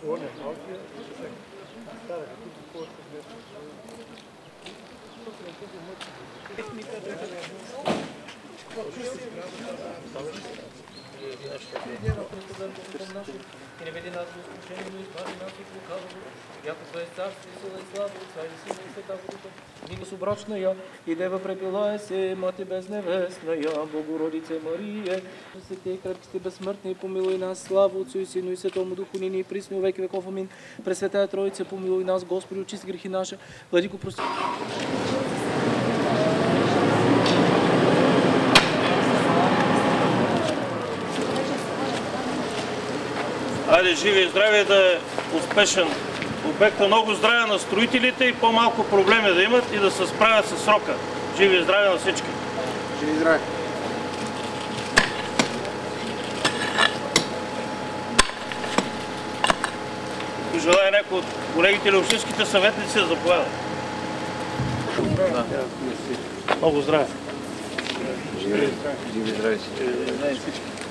И не веди нас в изкушение, но избави нас от лукавого, яко Твое царство и сила и слава, Отца и Сина и Света Духа. Нима собрачная, и дева препилае се, Мати безневестная, Богородице Мария, святей крепките безсмъртни, помилуй нас, слава Отцу и Сину и Светому Духу, нини и присно веки веков, амин. Пресветая Троица, помилуй нас, Господи, очисти грехи наши, владико прости. Айде, живи и здраве, да е успешен обекта, много здраве на строителите и по-малко проблеми да имат и да се справят с срока. Живи и здраве на всички! Живи и здраве! Желая някой от колегите или общинските съветници да заповядат. Много здраве! Живи и здраве! Живи и здраве!